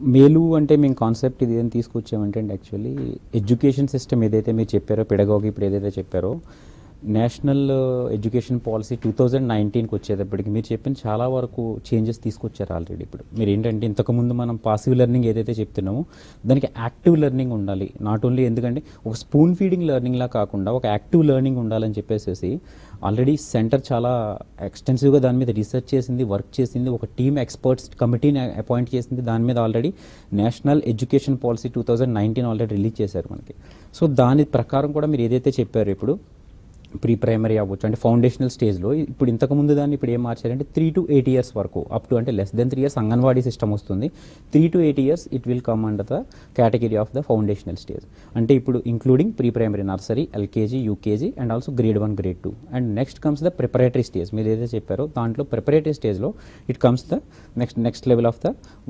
మేలు అంటే మేము కాన్సెప్ట్ ఇది ఏం తీసుకొచ్చామంటే అండి, యాక్చువల్లీ ఎడ్యుకేషన్ సిస్టమ్ ఏదైతే మీరు చెప్పారో, పెడగాగి ఇప్పుడు ఏదైతే చెప్పారో, నేషనల్ ఎడ్యుకేషన్ పాలసీ 2019కి వచ్చేటప్పటికి మీరు చెప్పిన చాలా వరకు చేంజెస్ తీసుకొచ్చారు ఆల్రెడీ. ఇప్పుడు మీరు ఏంటంటే ఇంతకుముందు మనం పాసివ్ లెర్నింగ్ ఏదైతే చెప్తున్నామో దానికి యాక్టివ్ లెర్నింగ్ ఉండాలి. నాట్ ఓన్లీ ఎందుకంటే ఒక స్పూన్ ఫీడింగ్ లెర్నింగ్లా కాకుండా ఒక యాక్టివ్ లెర్నింగ్ ఉండాలని చెప్పేసి ఆల్రెడీ సెంటర్ చాలా ఎక్స్టెన్సివ్గా దాని మీద రీసెర్చ్ చేసింది, వర్క్ చేసింది, ఒక టీమ్ ఎక్స్పర్ట్స్ కమిటీని అపాయింట్ చేసింది. దాని మీద already national education policy 2019 already release చేశారు మనకి. సో దాని ప్రకారం కూడా మీరు ఏదైతే చెప్పారో ఇప్పుడు ప్రీ ప్రైమరీ అవ్వచ్చు అంటే ఫౌండేషనల్ స్టేజ్లో, ఇప్పుడు ఇంతకుముందు దాన్ని ఇప్పుడు ఏం మార్చారంటే 3 to 8 years వరకు, అప్ టు అంటే less than 3 years anganwadi system వస్తుంది. 3 to 8 years it will come under the category of the foundational stage. అంటే ఇప్పుడు including pre primary, nursery, LKG, UKG and also grade 1, grade 2 and next comes the preparatory stage. మీరు ఏదైతే చెప్పారో దాంట్లో preparatory స్టేజ్లో it comes the next level of the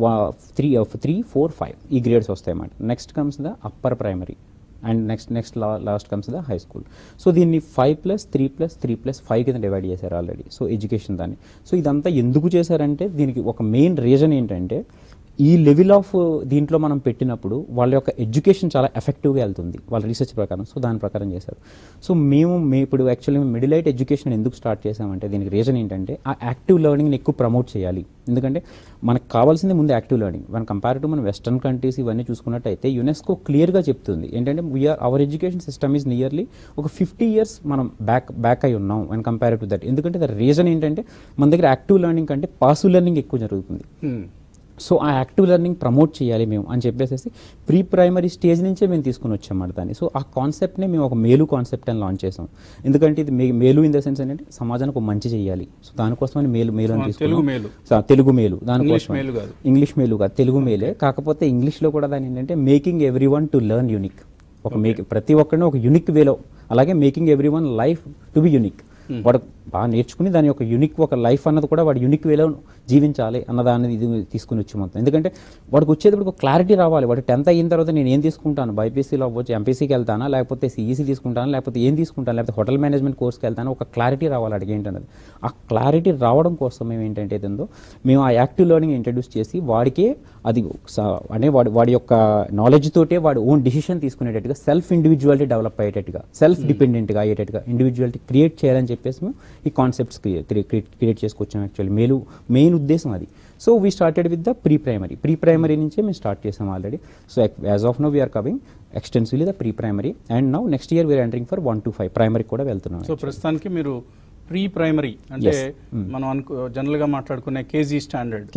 3, 4, 5 ఈ grades వస్తాయి అన్నమాట. Next comes the upper primary and next last comes the high school. So దీన్ని 5+3+3+5 కింద డివైడ్ చేశారు ఆల్రెడీ. సో ఎడ్యుకేషన్ దాన్ని. సో ఇదంతా ఎందుకు చేశారంటే దీనికి ఒక మెయిన్ రీజన్ ఏంటంటే ఈ లెవెల్ ఆఫ్ దీంట్లో మనం పెట్టినప్పుడు వాళ్ళ యొక్క ఎడ్యుకేషన్ చాలా ఎఫెక్టివ్గా వెళ్తుంది వాళ్ళ రీసెర్చ్ ప్రకారం. సో దాని ప్రకారం చేశారు. సో మేము ఇప్పుడు యాక్చువల్లీ మిడిల్ హైట్ ఎడ్యుకేషన్ ఎందుకు స్టార్ట్ చేసామంటే దీనికి రీజన్ ఏంటంటే ఆ యాక్టివ్ లెర్నింగ్ని ఎక్కువ ప్రమోట్ చేయాలి. ఎందుకంటే మనకు కావాల్సింది ముందు యాక్టివ్ లెర్నింగ్. మన కంపేర్ టు మనం వెస్టర్న్ కంట్రీస్ ఇవన్నీ చూసుకున్నట్టయితే యునెస్కో క్లియర్గా చెప్తుంది ఏంటంటే our education system is nearly ఒక 50 years మనం బ్యాక్ అయి ఉన్నాం అండ్ కంపేర్ టు దట్. ఎందుకంటే ద రీజన్ ఏంటంటే మన దగ్గర యాక్టివ్ లెర్నింగ్ కంటే పాసివ్ లెర్నింగ్ ఎక్కువ జరుగుతుంది. సో ఆ యాక్టివ్ లెర్నింగ్ ప్రమోట్ చేయాలి మేము అని చెప్పేసి ప్రీ ప్రైమరీ స్టేజ్ నుంచే మేము తీసుకుని వచ్చామన్నమాట దాన్ని. సో ఆ కాన్సెప్ట్ని మేము ఒక మేలు కాన్సెప్ట్ అని లాంచ్ చేసాం. ఎందుకంటే ఇది మేలు ఇన్ ద సెన్స్ ఏంటంటే సమాజానికి ఒక మంచి చేయాలి. సో దానికోసమని మేలు అని తీసుకున్నాం. తెలుగు మేలు, దానికోసం ఇంగ్లీష్ మేలు కాదు, తెలుగు మేలే. కాకపోతే ఇంగ్లీష్లో కూడా దాని ఏంటంటే making every one to learn unique. ప్రతి ఒక్కరిని ఒక యూనిక్ వేలో, అలాగే making every one life to be unique. వాడు బాగా నేర్చుకుని దాని యొక్క యూనిక్ ఒక లైఫ్ అన్నది కూడా వాడు యూనిక్ వేలో జీవించాలి అన్నదాన్ని ఇది తీసుకుని వచ్చి మొత్తం. ఎందుకంటే వాడికి వచ్చేటప్పుడు ఒక క్లారిటీ రావాలి. వాడు 10th అయిన తర్వాత నేను ఏం తీసుకుంటాను, బైపీసీలో అవ్వచ్చు, ఎంపీసీకి వెళ్తానా, లేకపోతే సిఈసీ తీసుకుంటాను, లేకపోతే ఏం తీసుకుంటాను, లేకపోతే హోటల్ మేనేజ్మెంట్ కోర్స్కి వెళ్తాను, ఒక క్లారిటీ రావాలి అడిగి ఏంటన్నది. ఆ క్లారిటీ రావడం కోసం మేము ఏంటంటే ఏదో మేము ఆ యాక్టివ్ లెర్నింగ్ ఇంట్రడ్యూస్ చేసి వాడికే అది అంటే వాడి యొక్క నాలెడ్జ్ తోటే వాడు ఓన్ డిసిషన్ తీసుకునేటట్టుగా, సెల్ఫ్ ఇండివిజువాలిటీ డెవలప్ అయ్యేటట్టుగా, సెల్ఫ్ డిపెండెంట్గా అయ్యేటట్టుగా ఇండివిజువాలిటీ క్రియేట్ చేయాలని చెప్పేసి మేము ఈ కాన్సెప్ట్స్ క్రియేట్ చేసుకొచ్చాం. యాక్చువల్లీ మెయిన్ ఉద్దేశం అది. So we started with the pre primary నుంచే మేము స్టార్ట్ చేసాం already. So as of now we are covering extensively the pre primary and now next year we are entering for 1 to 5 primary కూడా వెళ్తున్నాం. So ప్రస్తుతానికి మీరు pre primary అంటే మనం general గా మాట్లాడుకునే KG standard,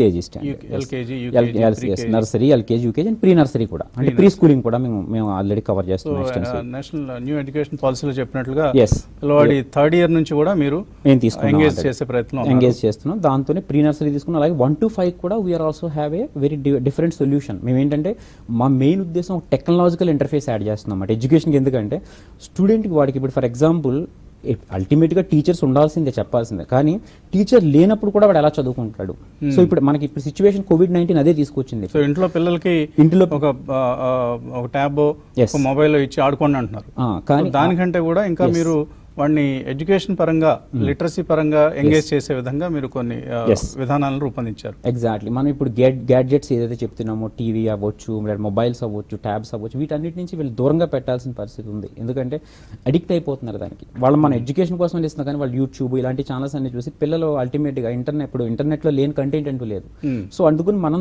nursery, LKG, UKG and pre nursery కూడా, అంటే ప్రీ స్కూలింగ్ కూడా మేము ఆల్రెడీ కవర్ చేస్తున్నాం. నేషనల్ న్యూ ఎడ్యుకేషన్ పాలసీలో చెప్పినట్లుగా పిల్లవాడి 3rd year నుంచి కూడా మీరు ఎంగేజ్ చేసే ప్రయత్నం ఎంగేజ్ చేస్తున్నాం. దాంతోనే ప్రీ నర్సరీ తీసుకున్నాం. అలాగే 1 to 5 కూడా we are also have a very different solution. మేము ఏంటంటే మా మెయిన్ ఉద్దేశం ఒక టెక్నాలజికల్ ఇంటర్ఫేస్ యాడ్ చేస్తున్నాం అన్నమాట ఎడ్యుకేషన్కి. ఎందుకంటే స్టూడెంట్కి వాడికి ఇప్పుడు ఫర్ ఎగ్జాంపుల్ అల్టిమేట్గా టీచర్స్ ఉండాల్సిందే, చెప్పాల్సిందే, కానీ టీచర్ లేనప్పుడు కూడా వాడు ఎలా చదువుకుంటాడు. సో ఇప్పుడు మనకి ఇప్పుడు సిచ్యువేషన్ COVID-19 అదే తీసుకొచ్చింది. సో ఇంట్లో పిల్లలకి ఒక ట్యాబ్, ఒక మొబైల్ ఇచ్చి ఆడుకోండి అంటున్నారు. కానీ దానికంటే కూడా ఇంకా మీరు వాడిని ఎడ్యుకేషన్ పరంగా, లిటరసీ పరంగా ఎంగేజ్ చేసే విధంగా మీరు కొన్ని విధానాలను రూపొందించారు. ఎగ్జాక్ట్లీ. మనం ఇప్పుడు గ్యాడ్జెట్స్ ఏదైతే చెప్తున్నామో, టీవీ అవ్వచ్చు, మొబైల్స్ అవ్వచ్చు, ట్యాబ్స్ అవ్వచ్చు, వీటన్నిటి నుంచి వీళ్ళు దూరంగా పెట్టాల్సిన పరిస్థితి ఉంది. ఎందుకంటే అడిక్ట్ అయిపోతున్నారు దానికి. వాళ్ళు మన ఎడ్యుకేషన్ కోసం ఇస్తున్నారు, కానీ వాళ్ళు యూట్యూబ్ ఇలాంటి ఛానల్స్ అన్ని చూసి పిల్లలు అల్టిమేట్గా ఇంటర్నెట్లో లేని కంటెంట్ అంటూ లేదు. సో అందుకని మనం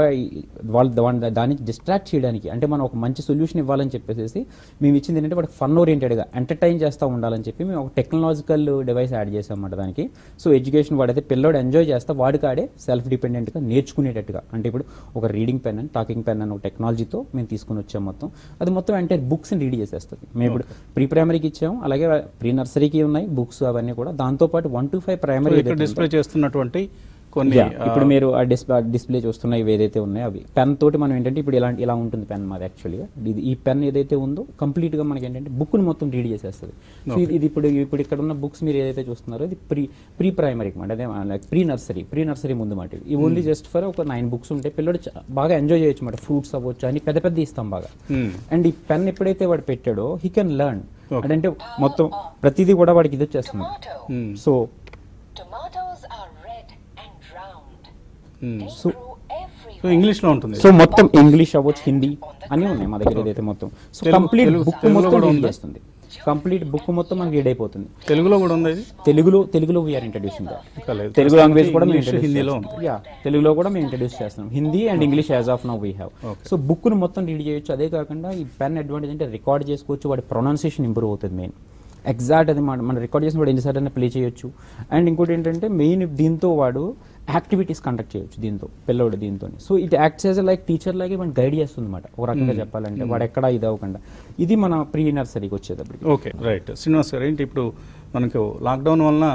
దాన్ని డిస్ట్రాక్ట్ చేయడానికి, అంటే మనం ఒక మంచి సొల్యూషన్ ఇవ్వాలని చెప్పేసి మేము ఇచ్చింది ఏంటంటే వాడికి ఫన్ ఓరియంటెడ్గా ఎంటర్టైన్ చేస్తూ ఉండాలని చెప్పి మేము ఒక టెక్నాలజికల్ డివైస్ యాడ్ చేసామన్నమాట దానికి. సో ఎడ్యుకేషన్ వాడైతే పిల్లోడు ఎంజాయ్ చేస్తా వాడికాడే సెల్ఫ్ డిపెండెంట్గా నేర్చుకునేటట్టుగా, అంటే ఇప్పుడు ఒక రీడింగ్ పెన్ అని, టాకింగ్ పెన్ అని ఒక టెక్నాలజీతో మేము తీసుకుని వచ్చాం. మొత్తం అది మొత్తం ఎంటైర్ బుక్స్ని రీడ్ చేసేస్తుంది. మేము ఇప్పుడు ప్రీ ప్రైమరీకి ఇచ్చాము, అలాగే ప్రీ నర్సరీకి ఉన్నాయి బుక్స్ అవన్నీ కూడా. దాంతోపాటు 1 to 5 ప్రైమరీ డిస్ప్లే చేస్తున్నటువంటి కొన్ని ఇప్పుడు మీరు ఆ డిస్ప్లే చూస్తున్న ఇవి ఏదైతే ఉన్నాయో అవి పెన్ తోటి మనం ఏంటంటే ఇప్పుడు ఇలా ఉంటుంది పెన్ మాది. యాక్చువల్గా ఈ పెన్ ఏదైతే ఉందో కంప్లీట్గా మనకి ఏంటంటే బుక్ని మొత్తం రీడ్ చేసేస్తుంది. సో ఇది ఇప్పుడు ఇక్కడ ఉన్న బుక్స్ మీరు ఏదైతే చూస్తున్నారో ఇది ప్రీ ప్రైమరీకి మాట, అదే ప్రీ నర్సరీ ముందు మాట. ఇవి ఓన్లీ జస్ట్ ఫర్ ఒక 9 books ఉంటాయి. పిల్లడు బాగా ఎంజాయ్ చేయొచ్చు మాట. ఫ్రూట్స్ అవ్వచ్చు అని పెద్ద ఇస్తాం బాగా. అండ్ ఈ పెన్ ఎప్పుడైతే వాడు పెట్టాడో హీ కెన్ లెర్న్, అంటే మొత్తం ప్రతిదీ కూడా వాడికి ఇది వచ్చేస్తుంది. సో సో ఇంగ్లీష్లో ఉంటుంది. సో మొత్తం ఇంగ్లీష్ అవ్వచ్చు, హిందీ అన్నీ ఉన్నాయి మా దగ్గర ఏదైతే మొత్తం. సో కంప్లీట్ బుక్ మొత్తం రీడ్ చేస్తుంది, కంప్లీట్ బుక్ మొత్తం మనకి రీడ్ అయిపోతుంది. తెలుగులో కూడా ఉంది, తెలుగులో వీఆర్ ఇంట్రడ్యూసింగ్ తెలుగు లాంగ్వేజ్ కూడా హిందీలో ఉంది. తెలుగులో కూడా మేము ఇంట్రడ్యూస్ చేస్తున్నాం, Hindi and English as of now we have. So book ను మొత్తం రీడ్ చేయొచ్చు. అదే కాకుండా ఈ పెన్ అడ్వాంటేజ్ అంటే రికార్డ్ చేసుకోవచ్చు, వాడి ప్రొనౌన్సియేషన్ ఇంప్రూవ్ అవుతుంది. మెయిన్ ఎగ్జాక్ట్ అది మనం రికార్డ్ చేసిన వాడు ఎన్నిసార్లు ప్లే చేయొచ్చు. అండ్ ఇంకోటి ఏంటంటే మెయిన్ దీంతో వాడు యాక్టివిటీస్ కండక్ట్ చేయొచ్చు దీంతో, పిల్లోడు దీంతో. So it acts as like teacher లాగే మనం గైడ్ చేస్తుంది అనమాట ఒక రకంగా చెప్పాలంటే, వాడు ఎక్కడ ఇది అవ్వకుండా. ఇది మన ప్రీ నర్సరీకి వచ్చేటప్పటికి. Okay, right. శ్రీనివాస్ గారు, ఏంటి ఇప్పుడు మనకు లాక్డౌన్ వలన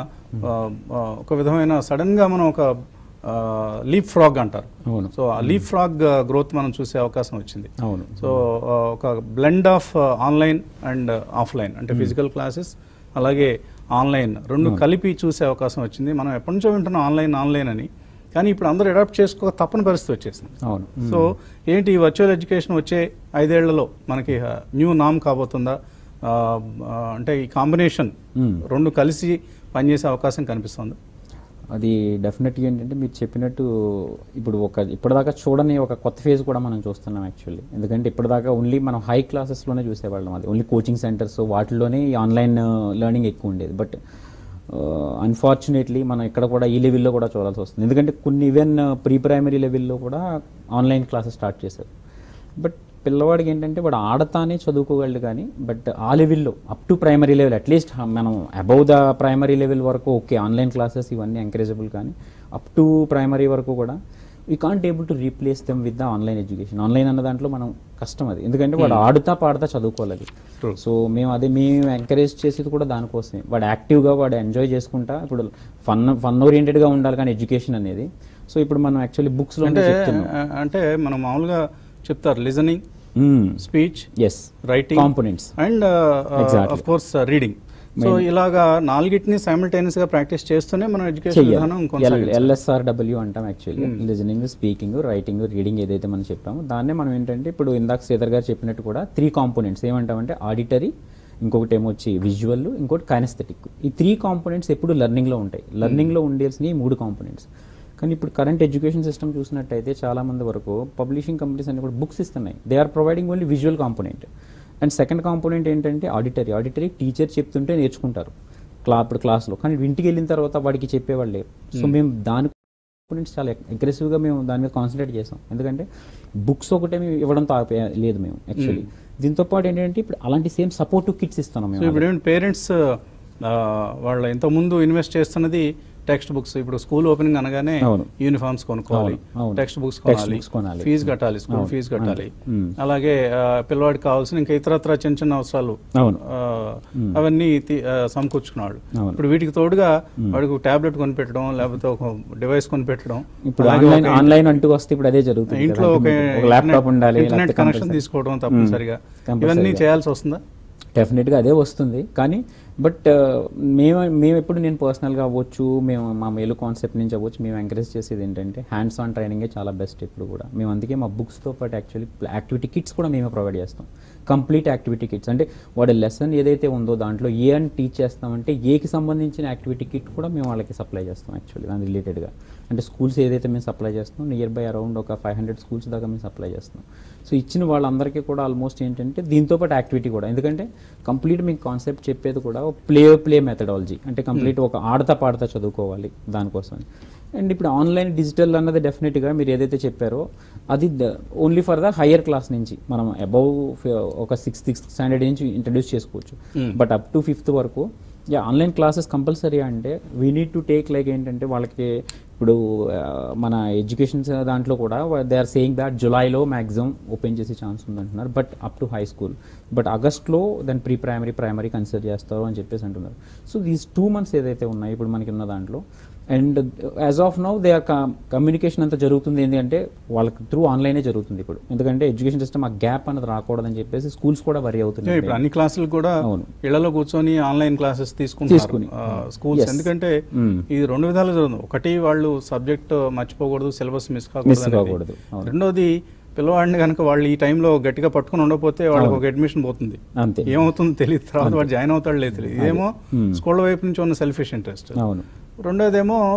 ఒక విధమైన సడన్గా మనం ఒక లీప్ ఫ్రాగ్ అంటారు. సో ఆ లీప్ ఫ్రాగ్ గ్రోత్ మనం చూసే అవకాశం వచ్చింది. అవును. సో ఒక blend of online and offline, అంటే ఫిజికల్ క్లాసెస్ అలాగే ఆన్లైన్ రెండు కలిపి చూసే అవకాశం వచ్చింది. మనం ఎప్పటి నుంచో వింటున్నాం ఆన్లైన్ అని, కానీ ఇప్పుడు అందరూ అడాప్ట్ చేసుకోక తప్పని పరిస్థితి వచ్చేసింది. అవును. సో ఏంటి ఈ వర్చువల్ ఎడ్యుకేషన్ వచ్చే 5 ఏళ్లలో మనకి న్యూ నామ్ కాబోతుందా? అంటే ఈ కాంబినేషన్ రెండు కలిసి పనిచేసే అవకాశం కనిపిస్తుంది. అది డెఫినెట్గా ఏంటంటే మీరు చెప్పినట్టు ఇప్పుడు ఇప్పటిదాకా చూడని ఒక కొత్త ఫేజ్ కూడా మనం చూస్తున్నాం యాక్చువల్లీ. ఎందుకంటే ఇప్పటిదాకా ఓన్లీ మనం హై క్లాసెస్లోనే చూసేవాళ్ళం, అది ఓన్లీ కోచింగ్ సెంటర్స్ వాటిలోనే ఈ ఆన్లైన్ లెర్నింగ్ ఎక్కువ ఉండేది. బట్ అన్ఫార్చునేట్లీ మనం ఇక్కడ కూడా ఈ లెవెల్లో కూడా చూడాల్సి వస్తుంది. ఎందుకంటే కొన్ని ఈవెన్ ప్రీ ప్రైమరీ లెవెల్లో కూడా ఆన్లైన్ క్లాసెస్ స్టార్ట్ చేశారు. బట్ పిల్లవాడికి ఏంటంటే వాడు ఆడతానే చదువుకోగలడు, కానీ బట్ ఆ లెవెల్లో up to primary level at least మనం అబౌవ్ ద ప్రైమరీ లెవెల్ వరకు ఓకే ఆన్లైన్ క్లాసెస్ ఇవన్నీ ఎంకరేజబుల్, కానీ అప్ టు ప్రైమరీ వరకు కూడా we can't able to replace them with the online education. Online అన్న దాంట్లో మనం కష్టం అది, ఎందుకంటే వాడు ఆడుతా పాడుతా చదువుకోవాలి అది. సో మేము ఎంకరేజ్ చేసేది కూడా దానికోసమే, వాడు యాక్టివ్గా వాడు ఎంజాయ్ చేసుకుంటా. ఇప్పుడు ఫన్ ఓరియంటెడ్గా ఉండాలి కానీ ఎడ్యుకేషన్ అనేది. సో ఇప్పుడు మనం యాక్చువల్లీ బుక్స్లో అంటే మనం మామూలుగా చెప్తారు listening, speech, writing components and of course reading. So ఇలాగా నాలుగిటిని సైమల్టేనియస్ గా ప్రాక్టీస్ చేస్తూనే మనం ఎడ్యుకేషన్ విధానం LSRW అంటాం actually. Listening, speaking, writing, reading ఏదైతే మనం చెప్పామో దాన్నే మనం ఏంటంటే ఇప్పుడు ఇందాక శ్రీధర్ గారు చెప్పినట్టు కూడా 3 కాంపోనెంట్స్ ఏమంటామంటే ఆడిటరీ, ఇంకొకటి ఏమొచ్చి విజువల్, ఇంకోటి కైనెస్థెటిక్. ఈ 3 కాంపోనెంట్స్ ఎప్పుడు లెర్నింగ్లో ఉంటాయి. లెర్నింగ్లో ఉండాల్సిన ఈ 3 కాంపోనెంట్స్. కానీ ఇప్పుడు కరెంట్ ఎడ్యుకేషన్ సిస్టమ్ చూసినట్టయితే చాలా మంది వరకు పబ్లిషింగ్ కంపెనీస్ అన్ని కూడా బుక్స్ ఇస్తున్నాయి. They are providing only visual component. And second component ఏంటంటే ఆడిటరీ టీచర్ చెప్తుంటే నేర్చుకుంటారు ఇప్పుడు క్లాస్లో, కానీ ఇంటికి వెళ్ళిన తర్వాత వాడికి చెప్పేవాళ్ళు లేరు. సో మేము దాని కాంపోనెంట్స్ చాలా అగ్రెసివ్గా మేము దాని మీద కాన్సన్ట్రేట్ చేసాం. ఎందుకంటే బుక్స్ ఒకటే మేము ఇవ్వడంతో లేదు మేము యాక్చువల్లీ. దీంతో పాటు ఏంటంటే ఇప్పుడు అలాంటి సేమ్ సపోర్టివ్ కిట్స్ ఇస్తున్నాం మేము. ఇప్పుడు ఏంటి పేరెంట్స్ వాళ్ళ ఇంతకుముందు ఇన్వెస్ట్ చేస్తున్నది టెక్స్ట్ బుక్స్. ఇప్పుడు స్కూల్ ఓపెనింగ్ అనగానే యూనిఫామ్స్ కొనుక్కోవాలి, టెక్స్ట్ బుక్స్ కొనాలి, ఫీజు కట్టాలి, స్కూల్ ఫీజు కట్టాలి, అలాగే పిల్లవాడికి కావాల్సిన ఇంకా ఇతరత్ర చిన్న అవసరాలు అవన్నీ సమకూర్చుకున్నాడు. ఇప్పుడు వీటికి తోడుగా వాడికి టాబ్లెట్ కొనిపెట్టడం, లేకపోతే ఒక డివైస్ కొనిపెట్టడం, ఆన్లైన్ అంటూ వస్తే ఇప్పుడు అదే జరుగుతుంది. ఇంట్లో ఒక ల్యాప్టాప్ ఉండాలి, ఇంటర్నెట్ కనెక్షన్ తీసుకోవడం తప్పనిసరిగా ఇవన్నీ చేయాల్సి వస్తుందా? డెఫినెట్గా అదే వస్తుంది. కానీ బట్ మేము ఎప్పుడు నేను పర్సనల్గా అవ్వచ్చు, మేము మా మేలు కాన్సెప్ట్ నుంచి అవ్వచ్చు, మేము ఎంకరేజ్ చేసేది ఏంటంటే హ్యాండ్స్ ఆన్ ట్రైనింగే చాలా బెస్ట్ ఇప్పుడు కూడా. మేము అందుకే మా బుక్స్తో పాటు యాక్చువల్లీ యాక్టివిటీ కిట్స్ కూడా మేమే ప్రొవైడ్ చేస్తాం. కంప్లీట్ యాక్టివిటీ కిట్స్ అంటే వాడి లెసన్ ఏదైతే ఉందో దాంట్లో ఏ అని టీచ్ చేస్తామంటే ఏకి సంబంధించిన యాక్టివిటీ కిట్ కూడా మేము వాళ్ళకి సప్లై చేస్తాం యాక్చువల్లీ దాని రిలేటెడ్గా. అంటే స్కూల్స్ ఏదైతే మేము సప్లై చేస్తాం నియర్ బై అరౌండ్ ఒక 500 స్కూల్స్ దాకా మేము సప్లై చేస్తాం. సో ఇచ్చిన వాళ్ళందరికీ కూడా ఆల్మోస్ట్ ఏంటంటే దీంతో పాటు యాక్టివిటీ కూడా, ఎందుకంటే కంప్లీట్ మీకు కాన్సెప్ట్ చెప్పేది కూడా ప్లే మెథడాలజీ, అంటే కంప్లీట్ ఒక ఆడతా పాడతా చదువుకోవాలి దానికోసం. అండ్ ఇప్పుడు ఆన్లైన్ డిజిటల్ అన్నది డెఫినెట్గా మీరు ఏదైతే చెప్పారో అది only for the higher class నుంచి మనం అబౌవ్ ఒక 6th స్టాండర్డ్ నుంచి ఇంట్రడ్యూస్ చేసుకోవచ్చు. బట్ అప్ టు 5th వరకు ఆన్లైన్ క్లాసెస్ కంపల్సరీ. అంటే we need to take like ఏంటంటే వాళ్ళకి ఇప్పుడు మన ఎడ్యుకేషన్ దాంట్లో కూడా దే ఆర్ సేయింగ్ దట్ జులైలో మ్యాక్సిమం ఓపెన్ చేసే ఛాన్స్ ఉందంటున్నారు, but up to high school. But ఆగస్ట్లో దాని ప్రైమరీ కన్సిడర్ చేస్తారు అని చెప్పేసి అంటున్నారు. సో దీస్ 2 months ఏదైతే ఉన్నాయి ఇప్పుడు మనకి ఉన్న దాంట్లో, and as of now they are communication అంతా జరుగుతుంది ఏంటి అంటే వాళ్ళకి త్రూ ఆన్లైనే జరుగుతుంది ఇప్పుడు. ఎందుకంటే ఎడ్యుకేషన్ సిస్టమ్ ఆ గ్యాప్ అనేది రాకూడదని చెప్పేసి స్కూల్స్ కూడా వరి అవుతున్నాయి. ఇప్పుడు అన్ని క్లాసులు కూడా ఇళ్లలో కూర్చొని ఆన్లైన్ క్లాసెస్ తీసుకుని స్కూల్స్. ఎందుకంటే ఇది 2 విధాలు జరుగుతుంది. ఒకటి వాళ్ళు సబ్జెక్ట్ మర్చిపోకూడదు, సిలబస్ మిస్ కాకూడదు. రెండోది పిల్లవాడిని కనుక వాళ్ళు ఈ టైంలో గట్టిగా పట్టుకుని ఉండకపోతే వాళ్ళకి ఒక అడ్మిషన్ పోతుంది, ఏమవుతుందో తెలియదు, తర్వాత వాడు జాయిన్ అవుతాడు లేదు తెలియదు. ఇదేమో స్కూల్ వైపు నుంచి ఉన్న సెల్ఫిష్ ఇంట్రెస్ట్. రెండోదేమో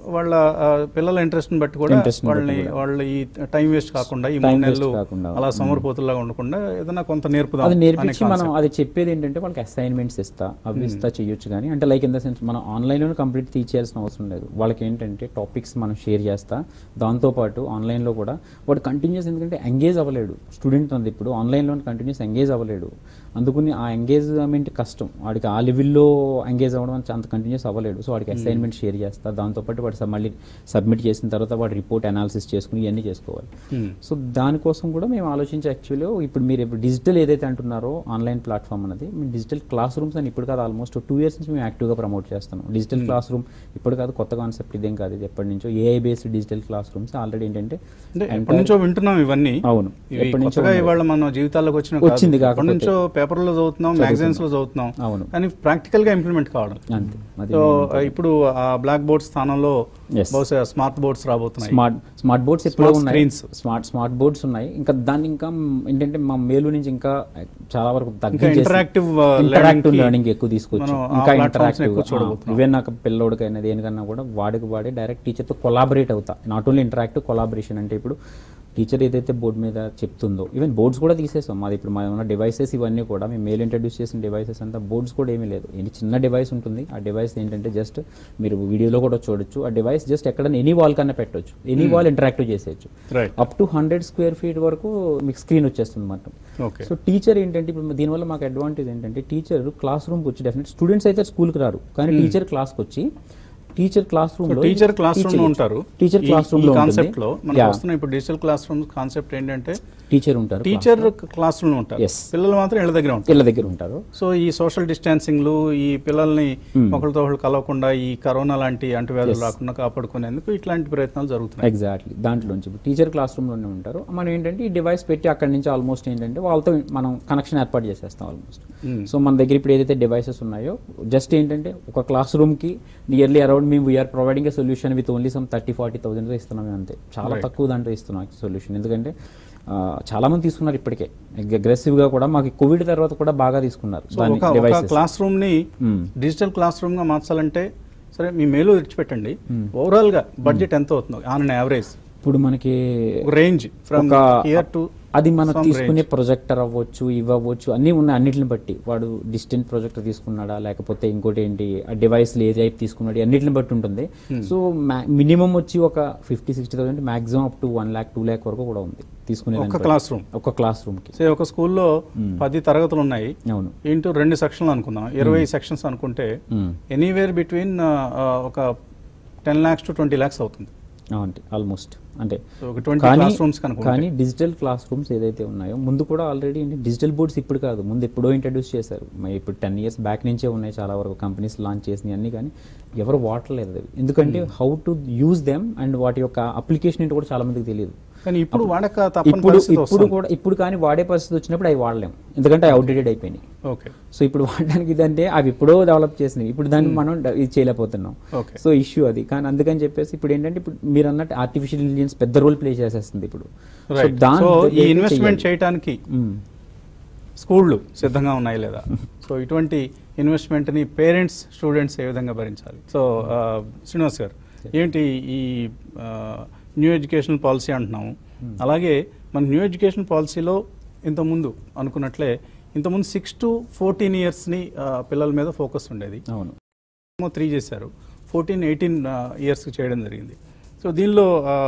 వాళ్ళ పిల్లల ఇంట్రెస్ట్ బట్టి కూడా వాళ్ళ ఈ టైం వేస్ట్ కాకుండా ఈ 3 నెలలు అలా సమర్పోతుల్లాగా ఉండకుండా ఏదైనా కొంత నేర్పుదాం. అది నేర్పించి మనం అది చెప్పేది ఏంటంటే వాళ్ళకి అసైన్మెంట్స్ ఇస్తా అవి ఇస్తా చేయొచ్చు. కానీ అంటే లైక్ ఇన్ ద సెన్స్ మనం ఆన్లైన్లో కంప్లీట్ తీసేయాల్సిన అవసరం లేదు. వాళ్ళకి ఏంటంటే టాపిక్స్ మనం షేర్ చేస్తా, దాంతోపాటు ఆన్లైన్లో కూడా వాడు కంటిన్యూస్, ఎందుకంటే ఎంగేజ్ అవ్వలేడు స్టూడెంట్ ఉంది ఇప్పుడు ఆన్లైన్లో కంటిన్యూస్ ఎంగేజ్ అవ్వలేడు. అందుకని ఆ ఎంగేజ్మెంట్ కష్టం వాడికి, ఆ లెవెల్లో ఎంగేజ్ అవ్వడం అంత కంటిన్యూస్ అవ్వలేడు. సో వాడికి అసైన్మెంట్ షేర్ చేస్తా, దాంతోపాటు వాడు మళ్ళీ సబ్మిట్ చేసిన తర్వాత వాడు రిపోర్ట్ అనాలిసిస్ చేసుకుని ఇవన్నీ చేసుకోవాలి. సో దానికోసం కూడా మేము ఆలోచించి యాక్చువల్లీ ఇప్పుడు మీరు డిజిటల్ ఏదైతే అంటున్నారో ఆన్లైన్ ప్లాట్ఫామ్ అనేది, మేము డిజిటల్ క్లాస్ రూమ్స్ అని ఇప్పుడు కాదు ఆల్మోస్ట్ 2 years నుంచి మేము యాక్టివ్గా ప్రమోట్ చేస్తున్నాం. డిజిటల్ క్లాస్ రూమ్ ఇప్పుడు కాదు, కొత్త కాన్సెప్ట్ ఇదేం కాదు, ఇది ఎప్పటి నుంచో AI based digital classrooms already ఏంటంటే ఎప్పటి నుంచో వింటున్నాం ఇవన్నీ. అవును, ఎప్పటి నుంచో ఇవాళ మన జీవితాల్లోకి వచ్చింది, ఎప్పటి నుంచో పేపర్లో చదువుతున్నాం, మ్యాగజైన్స్ లో చదువుతున్నాం. అవును, కానీ ప్రాక్టికల్ గా ఇంప్లిమెంట్ కావడం. సో ఇప్పుడు ఆ బ్లాక్ బోర్డ్ స్థానంలో బహుశా స్మార్ట్ బోర్డ్స్ రాబోతున్నాయి. స్మార్ట్ బోర్డ్స్ ఎప్పుడో ఉన్నాయి, స్మార్ట్ బోర్డ్స్ ఉన్నాయి. ఇంకా దాన్ని ఇంకా ఏంటంటే మా మేలు నుంచి ఇంకా చాలా వరకు ఇంటరాక్టివ్ లెర్నింగ్ ఎక్కువ తీసుకొచ్చి ఇంకా ఇంటరాక్టివ్ ఈవెన్ నాకు పిల్లోడికైనా దేనికన్నా కూడా వాడే డైరెక్ట్ టీచర్తో కొలాబరేట్ అవుతా. Not only interactive, collaboration. అంటే ఇప్పుడు టీచర్ ఏదైతే బోర్డు మీద చెప్తుందో, ఈవెన్ బోర్డ్స్ కూడా తీసేసాం మాది. ఇప్పుడు మా ఉన్న డివైసెస్ ఇవన్నీ కూడా మేము మేల్ ఇంట్రడ్యూస్ చేసిన డివైసెస్ అంతా బోర్డ్స్ కూడా ఏమీ లేదు. ఏంటి చిన్న డివైస్ ఉంటుంది, ఆ డివైస్ ఏంటంటే జస్ట్ మీరు వీడియోలో కూడా చూడొచ్చు, ఆ డివైస్ జస్ట్ ఎక్కడ ఎనీ వాల్ కన్నా పెట్టవచ్చు, ఎనీ వాల్ ఇంటరాక్టివ్ చేసేయచ్చు. అప్ టు 100 square feet వరకు మీకు స్క్రీన్ వచ్చేస్తుంది అన్నమాట. సో టీచర్ ఏంటంటే ఇప్పుడు దీనివల్ల మాకు అడ్వాంటేజ్ ఏంటంటే టీచర్ క్లాస్ రూమ్కి వచ్చి, డెఫినెట్ స్టూడెంట్స్ అయితే స్కూల్కి రారు, కానీ టీచర్ క్లాస్కి వచ్చి టీచర్ క్లాస్ రూమ్ లో ఉంటారు. టీచర్ క్లాస్ రూమ్ లో కాన్సెప్ట్ లో మనకు వస్తున్న ఇప్పుడు డిజిటల్ క్లాస్ రూమ్ కాన్సెప్ట్ ఏంటంటే టీచర్ ఉంటారు, టీచర్ క్లాస్ రూమ్ లో ఉంటారు, పిల్లలు మాత్రం ఇళ్ళ దగ్గర ఉంటారు. సో ఈ సోషల్ డిస్టాన్సింగ్ ఈ పిల్లల్ని ఒకరితో ఒకరు కలవకుండా ఈ కరోనా లాంటి అంటువ్యాధులు రాకుండా కాపాడుకునేందుకు ఇట్లాంటి ప్రయత్నాలు జరుగుతున్నాయి. ఎగ్జాక్ట్లీ దాంట్లోంచి టీచర్ క్లాస్ రూమ్ లోనే ఉంటారు. మనం ఏంటంటే ఈ డివైస్ పెట్టి అక్కడి నుంచి ఆల్మోస్ట్ ఏంటంటే వాళ్ళతో మనం కనెక్షన్ ఏర్పాటు చేసేస్తాం ఆల్మోస్ట్. సో మన దగ్గర ఇప్పుడు ఏదైతే డివైసెస్ ఉన్నాయో జస్ట్ ఏంటంటే ఒక క్లాస్ రూమ్ కి నియర్లీ అరౌండ్ మేము we are providing a solution with only some 30-40,000 ఇస్తున్నాం అంతే. చాలా తక్కువ దాంట్లో ఇస్తున్నాం సొల్యూషన్. ఎందుకంటే చాలా మంది తీసుకున్నారు ఇప్పటికే అగ్రెసివ్ గా కూడా. మాకు కోవిడ్ తర్వాత కూడా బాగా తీసుకున్నారు. క్లాస్ రూమ్ ని డిజిటల్ క్లాస్ రూమ్ గా మార్చాలంటే సరే మీ మేలు విడిచిపెట్టండి, ఓవరాల్ గా బడ్జెట్ ఎంత అవుతుంది ఆన్ అన్ యావరేజ్? ఇప్పుడు మనకి రేంజ్ ఫ్రమ్ హియర్ టు అది మనం తీసుకునే ప్రొజెక్టర్ అవ్వచ్చు, ఇవ్వచ్చు, అన్నీ ఉన్నాయి. అన్నిటిని బట్టి వాడు డిస్టెంట్ ప్రొజెక్టర్ తీసుకున్నాడా లేకపోతే ఇంకోటి ఏంటి ఆ డివైస్లు ఏ టైప్ తీసుకున్నాడు అన్నిటిని బట్టి ఉంటుంది. సో మినిమం వచ్చి ఒక 50-60,000, maximum up to 1 lakh 2 lakh వరకు కూడా ఉంది తీసుకునే ఒక క్లాస్ రూమ్ కి. ఒక స్కూల్లో 10 తరగతులు ఉన్నాయి, అవును, ఇంటూ 2 సెక్షన్లు అనుకుందాం, 20 సెక్షన్స్ అనుకుంటే ఎనీవేర్ బిట్వీన్ ఒక 10 lakhs to 20 lakhs అవుతుంది ఆల్మోస్ట్. అంటే కానీ డిజిటల్ క్లాస్ రూమ్స్ ఏదైతే ఉన్నాయో ముందు కూడా ఆల్రెడీ డిజిటల్ బోర్డ్స్ ఇప్పుడు కాదు, ముందు ఎప్పుడో ఇంట్రడ్యూస్ చేశారు. ఇప్పుడు 10 years బ్యాక్ నుంచే ఉన్నాయి చాలా వరకు కంపెనీస్ లాంచ్ చేసినవి అన్ని, కానీ ఎవరు వాడలేదు అవి. ఎందుకంటే how to use them and వాటి యొక్క అప్లికేషన్ ఏంటో కూడా చాలా మందికి తెలియదు. కానీ ఇప్పుడు ఇప్పుడు కానీ వాడే పరిస్థితి వచ్చినప్పుడు అవి వాడలేము, ఎందుకంటే అవి అవుట్డేటెడ్ అయిపోయినాయి. సో ఇప్పుడు వాడడానికి ఇదంటే అవి ఎప్పుడో డెవలప్ చేసినవి, ఇప్పుడు దాన్ని మనం ఇది చేయలేకపోతున్నాం. సో ఇష్యూ అది. కానీ అందుకని చెప్పేసి ఇప్పుడు ఏంటంటే ఇప్పుడు మీరు అన్నట్టు ఆర్టిఫిషియల్ ఇంటెలిజెన్స్ పెద్ద రోల్ ప్లే చేసేస్తుంది ఇప్పుడు. ఈ ఇన్వెస్ట్మెంట్ చేయడానికి స్కూళ్ళు సిద్ధంగా ఉన్నాయి లేదా? సో ఇటువంటి ఇన్వెస్ట్మెంట్ ని పేరెంట్స్, స్టూడెంట్స్ ఏ విధంగా భరించాలి? సో శ్రీనివాస్ గారు, ఏంటి ఈ న్యూ ఎడ్యుకేషన్ పాలసీ అంటున్నాము, అలాగే మన న్యూ ఎడ్యుకేషన్ పాలసీలో ఇంతకుముందు అనుకున్నట్లే ఇంతకుముందు 6 to 14 years పిల్లల మీద ఫోకస్ ఉండేది. అవును, 3 చేశారు, 14-18 years చేయడం జరిగింది. సో దీనిలో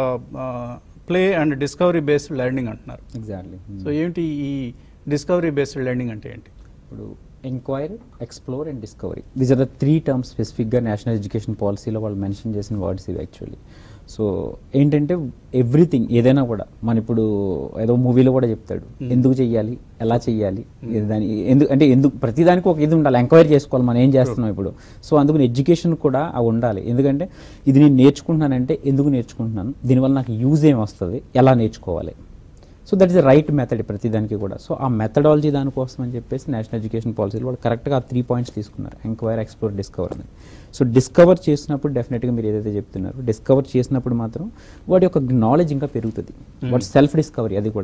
play and discovery based learning అంటున్నారు. ఎగ్జాక్ట్లీ. సో ఏంటి ఈ డిస్కవరీ బేస్డ్ లెర్నింగ్ అంటే ఏంటి? ఇప్పుడు enquiry, explore and discovery, these are the 3 terms స్పెసిఫిక్గా నేషనల్ ఎడ్యుకేషన్ పాలసీలో వాళ్ళు మెన్షన్ చేసిన వర్డ్స్ ఇవి యాక్చువల్లీ. సో ఏంటంటే ఎవ్రీథింగ్ ఏదైనా కూడా మన ఇప్పుడు ఏదో మూవీలో కూడా చెప్తాడు ఎందుకు చెయ్యాలి, ఎలా చెయ్యాలి, దాని ఎందుకు ప్రతిదానికి ఒక ఇది ఉండాలి, ఎంక్వైరీ చేసుకోవాలి మనం ఏం చేస్తున్నాం ఇప్పుడు. సో అందుకని ఎడ్యుకేషన్ కూడా అవి ఉండాలి. ఎందుకంటే ఇది నేను నేర్చుకుంటున్నానంటే ఎందుకు నేర్చుకుంటున్నాను, దీనివల్ల నాకు యూజ్ ఏం వస్తుంది, ఎలా నేర్చుకోవాలి. So that is the right method ప్రతిదానికి కూడా. సో ఆ మెథడాలజీ దానికోసం అని చెప్పేసి నేషనల్ ఎడ్యుకేషన్ పాలసీలో వాళ్ళు కరెక్ట్గా ఆ 3 points తీసుకున్నారు, ఎంక్వైర్, ఎక్స్ప్లోర్, డిస్కవర్ అనేది. సో డిస్కవర్ చేసినప్పుడు డెఫినెట్గా మీరు ఏదైతే చెప్తున్నారు, డిస్కవర్ చేసినప్పుడు మాత్రం వాడి యొక్క నాలెడ్జ్ ఇంకా పెరుగుతుంది, వాటి సెల్ఫ్ డిస్కవరీ అది కూడా.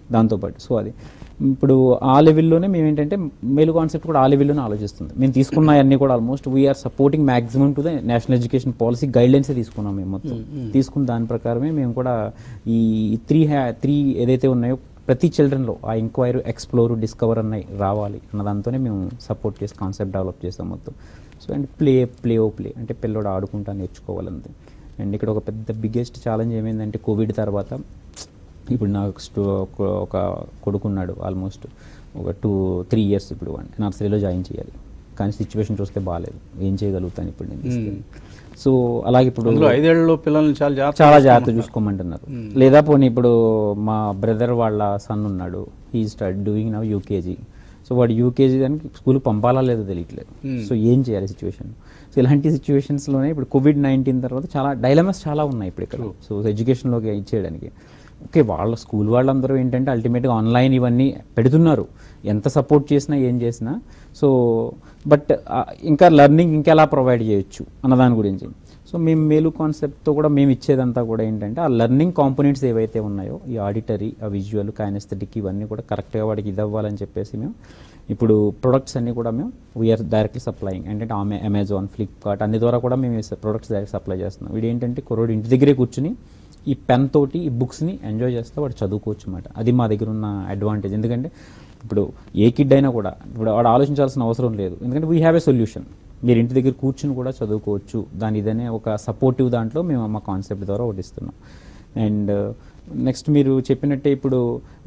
దాంతోపాటు. సో అది ఇప్పుడు ఆ లెవెల్లోనే మేము ఏంటంటే మేలు కాన్సెప్ట్ కూడా ఆ లెవెల్లోనే ఆలోచిస్తుంది. మేము తీసుకున్న అన్నీ కూడా almost we are supporting maximum to the national education policy గైడ్లైన్సే తీసుకున్నాం మేము మొత్తం. తీసుకున్న దాని ప్రకారమే మేము కూడా ఈ త్రీ ఏదైతే ఉన్నాయో ప్రతి చిల్డ్రన్లో ఆ ఎంక్వైరీ, ఎక్స్ప్లోర్, డిస్కవర్ అన్నవి రావాలి అన్న దాంతోనే మేము సపోర్ట్ చేసి కాన్సెప్ట్ డెవలప్ చేస్తాం మొత్తం. సో అండ్ ప్లే అంటే పిల్లోడు ఆడుకుంటా నేర్చుకోవాలంతే. అండ్ ఇక్కడ ఒక పెద్ద బిగ్గెస్ట్ ఛాలెంజ్ ఏమైందంటే కోవిడ్ తర్వాత ఇప్పుడు నాకు ఒక కొడుకున్నాడు ఆల్మోస్ట్ ఒక 2-3 ఇయర్స్ ఇప్పుడు నర్సరీలో జాయిన్ చేయాలి, కానీ సిచ్యువేషన్ చూస్తే బాగాలేదు, ఏం చేయగలుగుతాను ఇప్పుడు నేను. సో అలాగే ఇప్పుడు 5 ఏళ్లలో పిల్లల్ని చాలా జాగ్రత్త చూసుకోమంటున్నారు. లేదా పోనీ ఇప్పుడు మా బ్రదర్ వాళ్ళ సన్ ఉన్నాడు, he start doing now UKG. So వాడు యూకేజీ దానికి స్కూల్ పంపాలా లేదో తెలియట్లేదు. సో ఏం చేయాలి సిచ్యువేషన్. సో ఇలాంటి సిచ్యువేషన్స్లోనే ఇప్పుడు COVID-19 తర్వాత చాలా డైలమాస్ చాలా ఉన్నాయి ఇప్పుడు ఇక్కడ. సో ఎడ్యుకేషన్లోకి ఇచ్చేయడానికి ఓకే వాళ్ళ స్కూల్ వాళ్ళందరూ ఏంటంటే అల్టిమేట్గా ఆన్లైన్ ఇవన్నీ పెడుతున్నారు, ఎంత సపోర్ట్ చేసినా ఏం చేసినా. సో బట్ ఇంకా లెర్నింగ్ ఇంకా ఎలా ప్రొవైడ్ చేయొచ్చు అన్న దాని గురించి. సో మేము మేలు కాన్సెప్ట్తో కూడా మేము ఇచ్చేదంతా కూడా ఏంటంటే ఆ లెర్నింగ్ కాంపోనెంట్స్ ఏవైతే ఉన్నాయో ఈ ఆడిటరీ, ఆ విజువల్, కైనెస్థెటిక్ ఇవన్నీ కూడా కరెక్ట్గా వాడికి ఇది అవ్వాలని చెప్పేసి మేము ఇప్పుడు ప్రొడక్ట్స్ అన్నీ కూడా మేము వీఆర్ డైరెక్ట్లీ సప్లయింగ్. ఏంటంటే అమెజాన్, ఫ్లిప్కార్ట్ అన్ని ద్వారా కూడా మేము ప్రొడక్ట్స్ డైరెక్ట్ సప్లై చేస్తున్నాం. వీడు ఏంటంటే కుర్రోడు ఇంటి దగ్గరే కూర్చుని ఈ పెన్ తోటి ఈ బుక్స్ని ఎంజాయ్ చేస్తే వాడు చదువుకోవచ్చు అన్నమాట. అది మా దగ్గర ఉన్న అడ్వాంటేజ్. ఎందుకంటే ఇప్పుడు ఏ కిడ్ అయినా కూడా ఇప్పుడు వాడు ఆలోచించాల్సిన అవసరం లేదు, ఎందుకంటే వీ హ్యావ్ ఏ సొల్యూషన్. మీరు ఇంటి దగ్గర కూర్చుని కూడా చదువుకోవచ్చు, దాని ఇదనే ఒక సపోర్టివ్ దాంట్లో మేము మా కాన్సెప్ట్ ద్వారా ఒకటి ఇస్తున్నాం. అండ్ నెక్స్ట్ మీరు చెప్పినట్టే ఇప్పుడు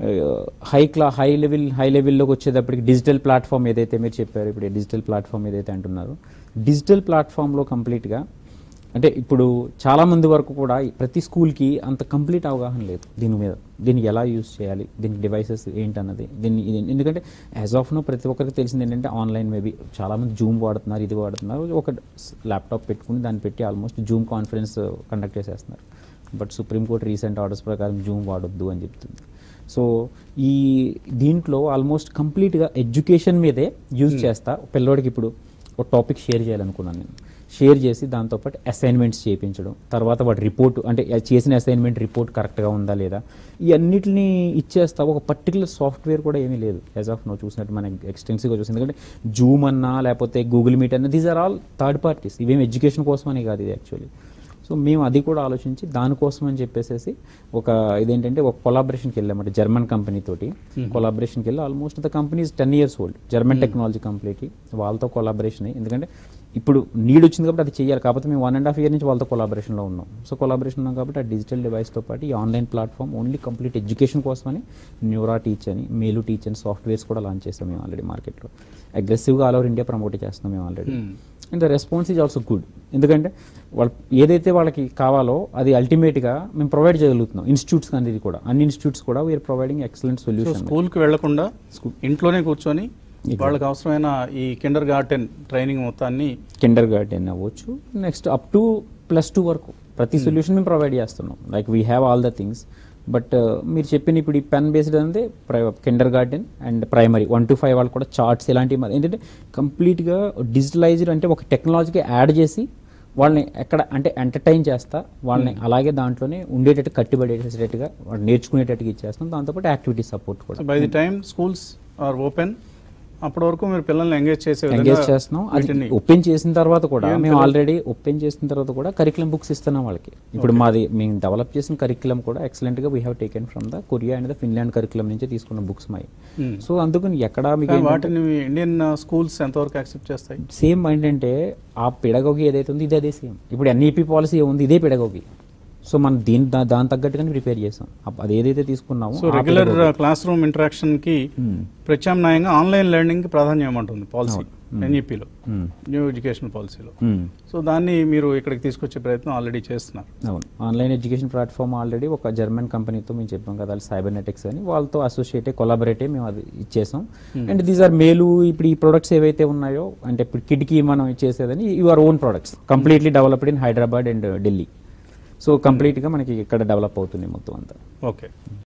హై లెవెల్లోకి వచ్చేటప్పటికి డిజిటల్ ప్లాట్ఫామ్ ఏదైతే మీరు చెప్పారు, ఇప్పుడు డిజిటల్ ప్లాట్ఫామ్ ఏదైతే అంటున్నారో డిజిటల్ ప్లాట్ఫామ్లో కంప్లీట్గా అంటే ఇప్పుడు చాలామంది వరకు కూడా ప్రతి స్కూల్కి అంత కంప్లీట్ అవగాహన లేదు దీని మీద, దీన్ని ఎలా యూజ్ చేయాలి, దీనికి డివైసెస్ ఏంటన్నది దీన్ని. ఎందుకంటే యాజ్ ఆఫ్ నో ప్రతి ఒక్కరికి తెలిసింది ఏంటంటే ఆన్లైన్ మేబీ చాలామంది జూమ్ వాడుతున్నారు, ఇది వాడుతున్నారు, ఒక ల్యాప్టాప్ పెట్టుకుని దాన్ని పెట్టి ఆల్మోస్ట్ జూమ్ కాన్ఫరెన్స్ కండక్ట్ చేసేస్తున్నారు. బట్ సుప్రీంకోర్టు రీసెంట్ ఆర్డర్స్ ప్రకారం జూమ్ వాడొద్దు అని చెప్తుంది. సో ఈ దీంట్లో ఆల్మోస్ట్ కంప్లీట్గా ఎడ్యుకేషన్ మీదే యూజ్ చేస్తా. పిల్లోడికి ఇప్పుడు ఒక టాపిక్ షేర్ చేయాలనుకున్నాను నేను, షేర్ చేసి దాంతోపాటు అసైన్మెంట్స్ చేయించడం, తర్వాత వాడు రిపోర్ట్ అంటే చేసిన అసైన్మెంట్ రిపోర్ట్ కరెక్ట్గా ఉందా లేదా ఈ అన్నిటిని ఇచ్చేస్తా. ఒక పర్టికులర్ సాఫ్ట్వేర్ కూడా ఏమీ లేదు యాజ్ ఆఫ్ నో చూసినట్టు మనం ఎక్స్టెన్సివ్గా చూసి. ఎందుకంటే జూమ్ అన్నా లేకపోతే గూగుల్ మీట్ అన్నా these are all third parties, ఇవేం ఎడ్యుకేషన్ కోసమని కాదు ఇది యాక్చువల్లీ. సో మేము అది కూడా ఆలోచించి దానికోసం అని చెప్పేసి ఒక ఇదేంటంటే ఒక కొలాబరేషన్కి వెళ్ళామంటే జర్మన్ కంపెనీ తోటి కొలాబరేషన్కి వెళ్ళి almost the company is 10 years old, German technology completely. వాళ్ళతో కొలాబరేషన్ అయ్యి, ఎందుకంటే ఇప్పుడు నీడ్ వచ్చింది కాబట్టి అది చేయాలి, కాకపోతే మేము 1.5 years నుంచి వాళ్ళతో కొలాబరేషన్లో ఉన్నాం. సో కొలాబరేషన్ ఉన్నాం కాబట్టి ఆ డిజిటల్ డివైస్తో పాటు ఈ online platform only complete education కోసమని న్యూరా టీచ్ అని, మేలు టీచ్ అని సాఫ్ట్వేర్స్ కూడా లాంచ్ చేస్తాం మేము ఆల్రెడీ మార్కెట్లో. అగ్రెసివ్గా ఆల్ ఓవర్ ఇండియా ప్రమోట్ చేస్తున్నాం మేము already. And the response is also good, ఎందుకంటే వాళ్ళు ఏదైతే వాళ్ళకి కావాలో అది అల్టిమేట్గా మేము ప్రొవైడ్ చేయగలుగుతున్నాం. ఇన్స్టిట్యూట్స్ అనేది కూడా అన్ని ఇన్స్టిట్యూట్స్ కూడా వీఆర్ ప్రొవైడింగ్ ఎక్సలెంట్ సొల్యూషన్. స్కూల్కి వెళ్లకుండా ఇంట్లోనే కూర్చొని వాళ్ళకి అవసరమైన ఈ కిండర్ గార్టెన్ ట్రైనింగ్ మొత్తాన్ని కిండర్ గార్టెన్ అవ్వచ్చు, నెక్స్ట్ అప్ టు +2 వరకు ప్రతి సొల్యూషన్ మేము ప్రొవైడ్ చేస్తున్నాం. Like we have all the things. But మీరు చెప్పిన ఇప్పుడు ఈ పెన్ బేస్డ్ అంటే kindergarten and primary 1 to 5 వాళ్ళు కూడా చార్ట్స్ ఇలాంటివి ఏంటంటే కంప్లీట్గా డిజిటలైజ్డ్ అంటే ఒక టెక్నాలజీకి యాడ్ చేసి వాళ్ళని ఎక్కడ అంటే ఎంటర్టైన్ చేస్తా, వాళ్ళని అలాగే దాంట్లోనే ఉండేటట్టు కట్టుబడేసేటట్టుగా వాళ్ళు నేర్చుకునేటట్టుగా ఇచ్చేస్తాం. దాంతోపాటు యాక్టివిటీ సపోర్ట్ కూడా. By the time schools are open అప్పటి వరకు మీరు పిల్లల్ని ఎంగేజ్ చేస్తున్నాం. అది ఓపెన్ చేసిన తర్వాత కూడా మేము ఆల్రెడీ ఓపెన్ చేసిన తర్వాత కూడా కరికులం బుక్స్ ఇస్తున్నాం వాళ్ళకి. ఇప్పుడు మాది మేము డెవలప్ చేసిన కరికులం కూడా ఎక్సలెంట్గా we have taken from the Korea and the Finland curriculum నుంచి తీసుకున్న బుక్స్ మై. సో అందుకని ఎక్కడ మీకు వాటిని ఇండియన్ స్కూల్స్ ఎంతవరకు యాక్సెప్ట్ చేస్తాయి? సేమ్ ఏంటంటే ఆ పెడగోగి ఏదైతే ఉంది ఇదే సేమ్. ఇప్పుడు NEP పాలసీ ఉంది, ఇదే పెడగోగి. సో మనం దాని తగ్గట్టుగానే ప్రిపేర్ చేసాం. అది ఏదైతే తీసుకున్నామో సో రెగ్యులర్ క్లాస్ రూమ్ ఇంటరాక్షన్కి ప్రత్యామ్నాయంగా ఆన్లైన్ లెర్నింగ్కి ప్రాధాన్యం ఉంటుంది పాలసీ NEPలో, న్యూ ఎడ్యుకేషన్ పాలసీలో. సో దాన్ని మీరు ఇక్కడికి తీసుకొచ్చే ప్రయత్నం ఆల్రెడీ చేస్తున్నారు. అవును, ఆన్లైన్ ఎడ్యుకేషన్ ప్లాట్ఫామ్ ఆల్రెడీ ఒక జర్మన్ కంపెనీతో మేము చెప్పాం కదా, సైబర్నెటిక్స్ అని, వాళ్ళతో అసోసియేట్ కొలాబరేట్ మేము అది ఇచ్చేసాం. అండ్ దీస్ ఆర్ మేలు. ఇప్పుడు ఈ ప్రొడక్ట్స్ ఏవైతే ఉన్నాయో అంటే ఇప్పుడు కిడ్కి మనం ఇచ్చేసేదని your own products completely developed in Hyderabad and Delhi. So కంప్లీట్గా మనకి ఇక్కడ డెవలప్ అవుతుంది మొత్తం అంతా. ఓకే.